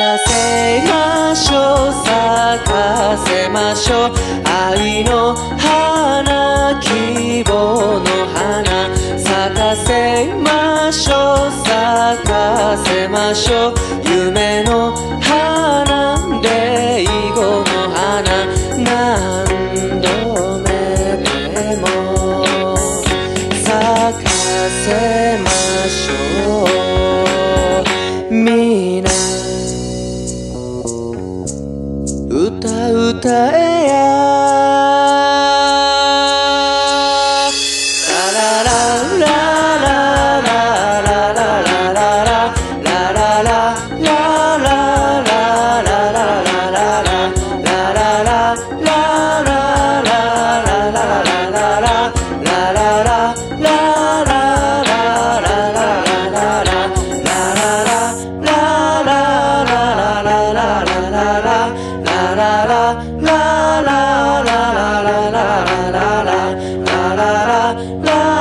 かせましょう咲かせましょう愛の花希望の花咲かせましょう咲かせましょう夢の花デイゴの花何度目でも咲かせましょうみな歌えやラララララ